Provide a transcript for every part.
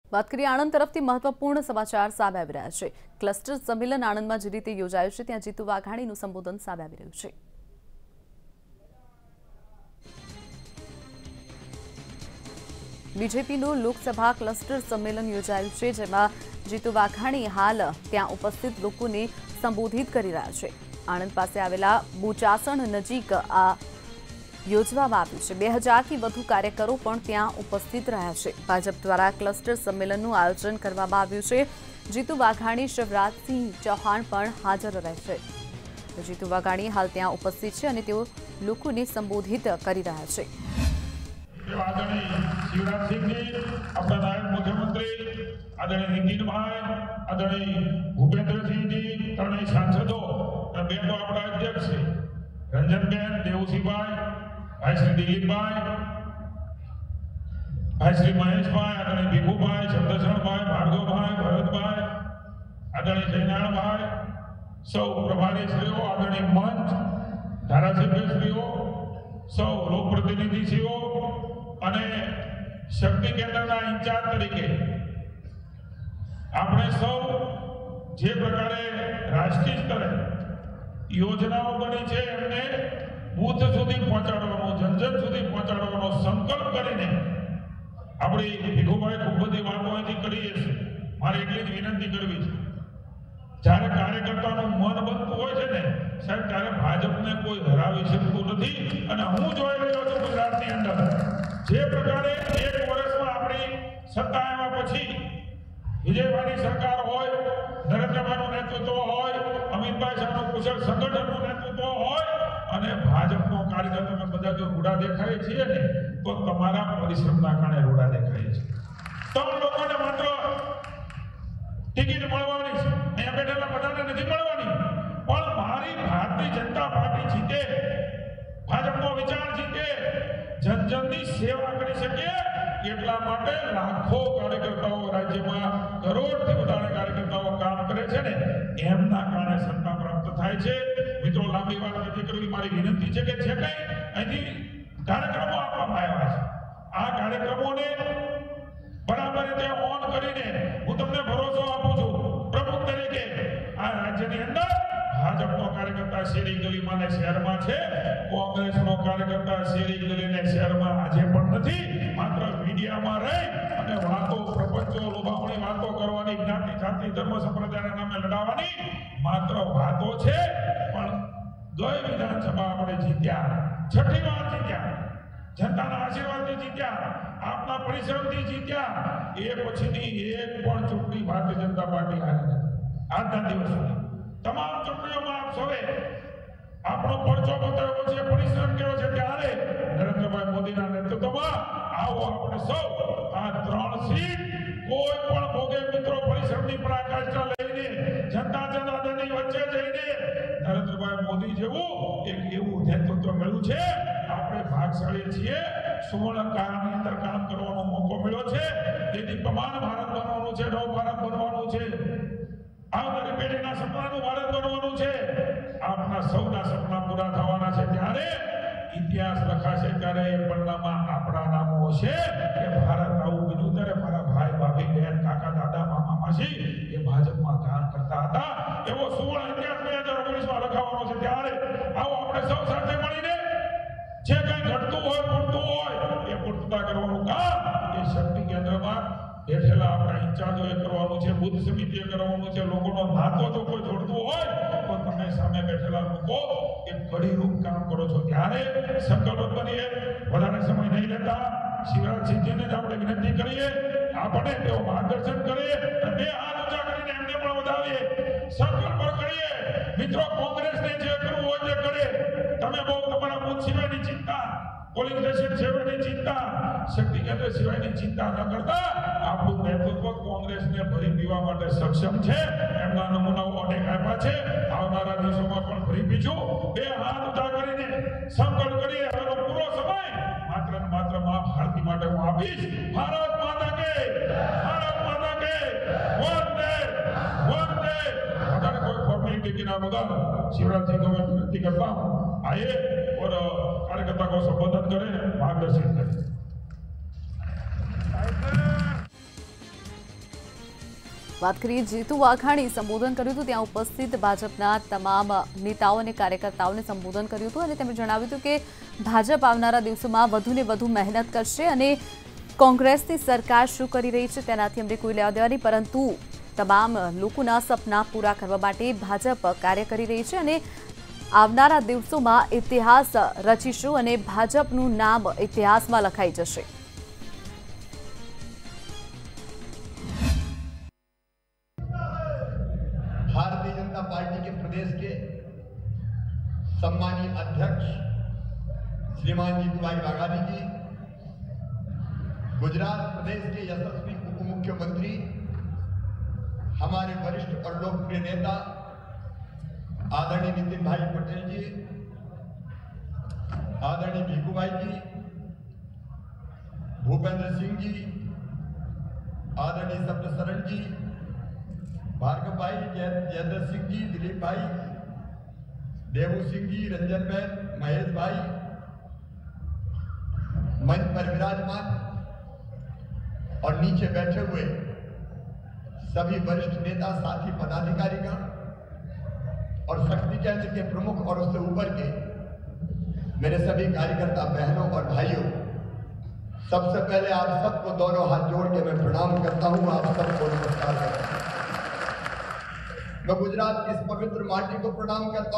વાત કરીએ આણંદ તરફથી મહત્વપૂર્ણ સમાચાર સામે આવી રહ્યા છે। ક્લસ્ટર સંમેલન આણંદમાં જે રીતે યોજાયું છે ત્યાં જીતુ વાઘાણીનું સંબોધન સામે આવી રહ્યું છે। બીજેપીનું લોકસભા ક્લસ્ટર સંમેલન યોજાયું છે જેમાં જીતુ વાઘાણી હાલ ત્યાં ઉપસ્થિત લોકોને સંબોધિત કરી રહ્યા છે। આણંદ પાસે આવેલા બોચાસણ નજીક આ યોજવામાં આવ્યું છે। 2000થી વધુ કાર્યકરો પણ ત્યાં ઉપસ્થિત રહ્યા છે। ભાજપ દ્વારા ક્લસ્ટર સંમેલનનું આયોજન કરવામાં આવ્યું છે। જીતુ વાઘાણી શિવરાજસિંહ ચૌહાણ પણ હાજર રહેશે। જીતુ વાઘાણી હાલ ત્યાં ઉપસ્થિત છે અને તેઓ લોકોને સંબોધિત કરી રહ્યા છે। आदरणीय शिवराज सिंह जी, अपना नायब मुख्यमंत्री आदरणीय नितिन भाई, आदरणीय भूपेंद्र सिंह जी, त्रणेय सांसदों बे तो अपना अध्यक्ष रंजन बेन, देवसिंह भाई, भाई श्री दिलीप भाई, भाई श्री महेश भाई, आदरणीय भिखू भाई, शब्दशरण भाई, भार्गव भाई, भरत भाई, आदरणीय जयनारायण भाई, सौ प्रभारी श्रीओ, आदरणीय मंच धारासभ्य श्रीओ, सौ लोक प्रतिनिधि श्रीओ અને શક્તિ કેન્દ્રના ઇન્ચાર્જ તરીકે આપણે સૌ જે પ્રકારે રાષ્ટ્રીય સ્તરે યોજનાઓ બની છે એમને બૂથ સુધી પહોંચાડવાનો, જનજન સુધી પહોંચાડવાનો સંકલ્પ કરીને આપણી ભીખુભાઈ ખૂબ બધી વાતો અહીંથી કરીએ છીએ। મારે એટલી જ વિનંતી કરવી છે, જ્યારે કાર્યકર્તાનું મન બનતું હોય છે ને સાહેબ, ત્યારે ભાજપને કોઈ હરાવી શકતું નથી। અને હું જોઈ રહ્યો છું ગુજરાતની અંદર જે પ્રકારે એક વર્ષમાં આપણી સત્તા આવ્યા પછી વિજયભાઈની સરકાર હોય, નરેન્દ્રભાઈનું નેતૃત્વ હોય, અમિતભાઈ સાહેબનું કુશળ સંગઠનનું નેતૃત્વ હોય અને ભાજપનો કાર્યકર તમે બધા જો રૂડા દેખાય છીએ ને તો તમારા પરિશ્રમના કારણે રૂડા દેખાય છે। ત્રણ લોકોને માત્ર ટિકિટ મળવાની છે, અહીંયા બેઠેલા બધાને નથી મળવાની, પણ મારી ભારતીય જનતા પાર્ટી જીતે, ભાજપનો વિચાર જીતે, જનજનની સેવા કરી શકે એટલા માટે લાખો કાર્યકર્તાઓ રાજ્યમાં કરોડથી વધારે કાર્યકર્તાઓ કામ કરે છે ને એમના કારણે સત્તા પ્રાપ્ત થાય છે। મિત્રો, લાંબી વાત નથી કરવી, મારી વિનંતી છે કે જે કંઈ અહીંથી કાર્યક્રમો આપવામાં આવ્યા છે આ કાર્યક્રમોને બરાબર રીતે ઓન કરીને હું તમને ભરોસો આપું છું પ્રમુખ તરીકે આ રાજ્યની અંદર ભાજપનો કાર્યકર્તા શેરી ગલીમાં ને શહેરમાં છે, કોંગ્રેસનો કાર્યકર્તા શેરી ગલીને શહેરમાં આજે પણ નથી। માત્ર મીડિયામાં રહી અને વાતો, પ્રપંચો, લોભામણી વાતો કરવાની, જ્ઞાતિ જાતિ ધર્મ સંપ્રદાયના નામે લડાવવાની માત્ર વાતો છે। પણ ગઈ વિધાનસભા આપણે જીત્યા, છઠ્ઠી વાર જીત્યા, જનતાના આશીર્વાદથી જીત્યા, આપના પરિશ્રમથી જીત્યા। એ પછીની એક પણ ચૂંટણી ભારતીય જનતા પાર્ટી હારી નથી આજના દિવસ સુધી। તમામ ચૂંટણીઓમાં આપ સૌએ આપણો પરચો બતાવ્યો છે, પરિશ્રમ કર્યો છે, ત્યારે નરેન્દ્રભાઈ મોદીના નેતૃત્વમાં આવો આપણે સૌ આ 3 સીટ કોઈ પણ ભોગે મિત્રો પરિશ્રમની પરાકાષ્ઠા લઈને જનતા જનાર્દનની વચ્ચે જઈને નરેન્દ્રભાઈ મોદી જેવું એક એવું નેતૃત્વ મળ્યું છે। આપણે ભાગશાળી છીએ, સુવર્ણ કાળની અંદર કામ કરવાનો મોકો મળ્યો છે। તેથી તમામ ભારત બનવાનું છે, નવ ભારત બનવાનું છે, આવનારી પેઢીના સપનાનું ભારત બનવાનું છે, આપના સૌના સપના પૂરા થવાના છે। ત્યારે ઇતિહાસ લખાશે ત્યારે એ પન્નામાં આપણા નામો હશે કે ભારત આવું બીજું। ત્યારે મારા ભાઈ, ભાભી, બહેન, કાકા, દાદા, મામા, માસી એ ભાજપમાં કામ કરતા હતા, એવો સુવર્ણ ઇતિહાસ 2019માં લખાવવાનો છે। ત્યારે આવો આપણે સૌ સાથે મળીને જે કંઈ ઘટતું હોય, પૂરતું હોય એ પૂર્તતા કરવાનું કામ એ શક્તિ કેન્દ્રમાં બેઠેલા આપણા ઇન્ચાર્જોએ કરવાનું છે, બુદ્ધ સમિતિએ કરવાનું છે। લોકોનો નાતો જો કોઈ જોડતું હોય તો તમે સામે બેઠેલા લોકો એક કડીરૂપ કામ કરો છો। ત્યારે સંકલ્પ બનીએ, વધારે સમય નહીં લેતા શિવરાજસિંહજીને જ આપણે વિનંતી કરીએ, આપણે તેઓ માર્ગદર્શન કરીએ, બે હાથ ઊંચા કરીને એમને પણ વધાવીએ, સંકલ્પ કરીએ। મિત્રો, કોંગ્રેસને જે કરવું હોય તે કરે, તમે બહુ તમારા બુથ સિવાયની ચિંતા, પોલિંગ સ્ટેશન સિવાયની ચિંતા, શક્તિ કેન્દ્ર સિવાયની ચિંતા ન કરતા આપણું નેતૃત્વ કોંગ્રેસને ભરી પીવા માટે સક્ષમ છે। એમના નમૂનાઓ અનેક આપ્યા છે, આવનારા દિવસોમાં પણ ભરી પીશું। બે હાથ ઊંચા કરીને સંકલ્પ કરીએ, હવે પૂરો સમય માત્ર ને માત્ર મા ભારતી માટે હું આપીશ। ભારત માતા કે, ભારત માતા કે, વંદે વંદે। વધારે કોઈ ફોર્મેલિટી के नाम होगा शिवराज सिंह को मैं विनती करता हूँ आइए और कार्यकर्ता को संबोधित करें, मार्गदर्शन करें। વાત કરીએ જીતુ વાઘાણી સંબોધન કર્યું હતું ત્યાં ઉપસ્થિત ભાજપના તમામ નેતાઓ અને કાર્યકર્તાઓને સંબોધન કર્યું હતું અને તેમણે જણાવ્યું હતું કે ભાજપ આવનારા દિવસોમાં વધુને વધુ મહેનત કરશે અને કોંગ્રેસની સરકાર શું કરી રહી છે તેનાથી અમને કોઈ લેવા દેવા નહીં, પરંતુ તમામ લોકોના સપના પૂરા કરવા માટે ભાજપ કાર્ય કરી રહી છે અને આવનારા દિવસોમાં ઇતિહાસ રચીશું અને ભાજપનું નામ ઇતિહાસમાં લખાઈ જશે। भारतीय जनता पार्टी के प्रदेश के सम्मानीय अध्यक्ष श्रीमान जीतूभाई वाघाणी जी, गुजरात प्रदेश के यशस्वी उप मुख्यमंत्री, हमारे वरिष्ठ और लोकप्रिय नेता आदरणीय नितिन भाई पटेल जी, आदरणीय भिखू भाई जी, भूपेंद्र सिंह जी, आदरणीय सत्यशरण जी, भार्गव भाई, जयेंद्र सिंह जी, दिलीप भाई, देवू सिंह जी, रंजन बहन, महेश भाई, मंच पर विराजमान और नीचे बैठे हुए सभी वरिष्ठ नेता, साथी, पदाधिकारीगण और शक्ति केंद्र के प्रमुख और उससे ऊपर के मेरे सभी कार्यकर्ता बहनों और भाइयों, सबसे पहले आप सबको दोनों हाथ जोड़ के मैं प्रणाम करता हूं। आप सबको नमस्कार करता हूं। मैं गुजरात की इस पवित्र माटी को प्रणाम करता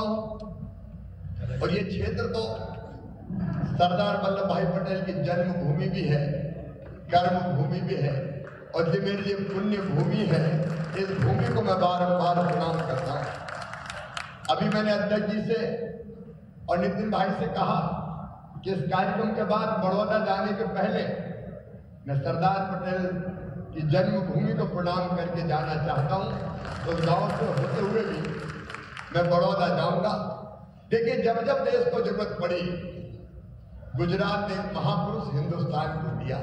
हूं और ये क्षेत्र तो सरदार वल्लभ भाई पटेल की जन्मभूमि भी है, कर्म भूमि भी है और ये मेरे लिए पुण्य भूमि है। इस भूमि को मैं बारंबार प्रणाम करता हूं। अभी मैंने अध्यक्ष जी से और नितिन भाई से कहा कि इस कार्यक्रम के बाद बड़ौदा जाने के पहले मैं सरदार पटेल की जन्मभूमि को प्रणाम करके जाना चाहता हूं। तो गांव से होते हुए भी मैं बड़ौदा जाऊंगा। देखिए, जब जब देश को जरूरत पड़ी, गुजरात ने एक महापुरुष हिंदुस्तान को दिया।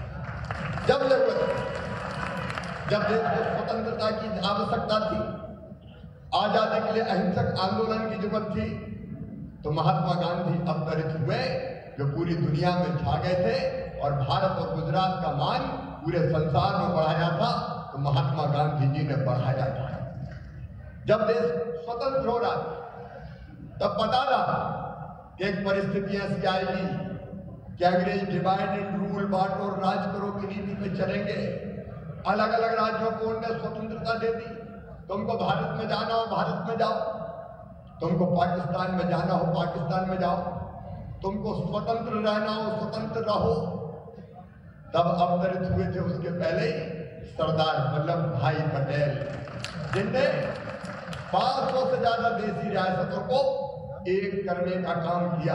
जब जरूरत, जब देश को स्वतंत्रता की आवश्यकता थी, आजादी के लिए अहिंसक आंदोलन की जरूरत थी, तो महात्मा गांधी अवतरित हुए जो पूरी दुनिया में छा गए थे और भारत और गुजरात का मान पूरे संसार में बढ़ाया था। तो महात्मा गांधी जी ने बढ़ाया था। जब देश स्वतंत्र हो रहा तब पता था कि एक परिस्थिति ऐसी आएगी कि अंग्रेज डिवाइड एंड रूल, बांटो और राज करो की नीति पे चलेंगे। अलग अलग राज्यों को उन्होंने स्वतंत्रता दे दी। तुमको भारत में जाना हो भारत में जाओ, तुमको पाकिस्तान में जाना हो पाकिस्तान में जाओ, तुमको स्वतंत्र रहना हो स्वतंत्र रहो। तब अवतरित हुए थे उसके पहले ही सरदार वल्लभ भाई पटेल, जिनने 500 से ज्यादा देसी रियासतों को एक करने का काम किया।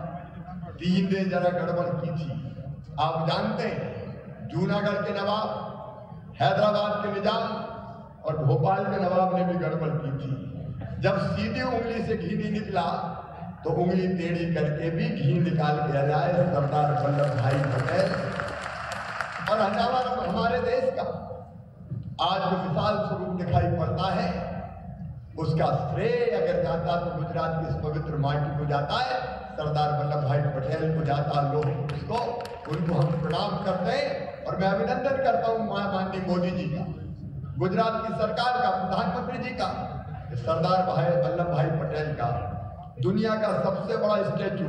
3 ने जरा गड़बड़ की थी। आप जानते हैं, जूनागढ़ के नवाब, हैदराबाद के निजाम और भोपाल के नवाब ने भी गड़बड़ की थी। जब सीधी उंगली से घी नहीं निकला तो उंगली टेढ़ी करके भी घी निकाल के लाए सरदार वल्लभ भाई पटेल। और हमारे देश का आज जो विशाल स्वरूप दिखाई पड़ता है, उसका श्रेय अगर जाता तो गुजरात की इस पवित्र माटी को जाता है, सरदार वल्लभ भाई पटेल को जाता। लोग उसको, उनको हम प्रणाम करते हैं और मैं अभिनंदन करता हूं माननीय मोदी जी का, गुजरात की सरकार का, प्रधानमंत्री जी का, सरदार वल्लभ भाई पटेल का। दुनिया का सबसे बड़ा स्टैचू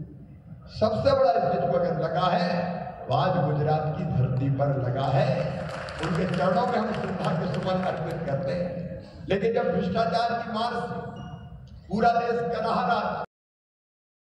अगर लगा है तो आज गुजरात की धरती पर लगा है। उनके चरणों में हम श्रद्धा के सुमन अर्पित करते हैं। लेकिन जब भ्रष्टाचार की मार से पूरा देश कर रहा